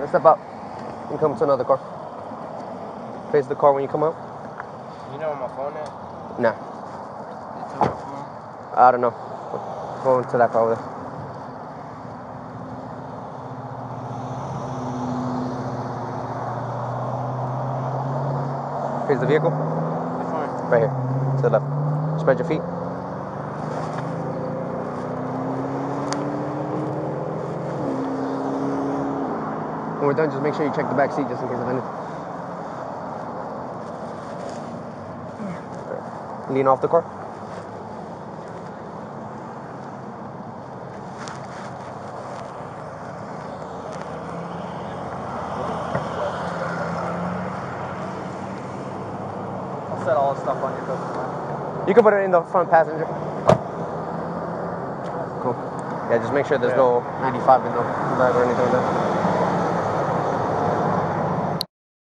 step out. You come to another car. Face the car when you come out. You know where my phone at? Nah. You took my phone? I don't know. Go into that car over there. Here's the vehicle. Which one? Right here. To the left. Spread your feet. When we're done, just make sure you check the back seat just in case of anything. Lean off the car. I'll set all the stuff on your coat. You can put it in the front passenger. Cool. Yeah, just make sure there's no 95 in the bag or anything like that.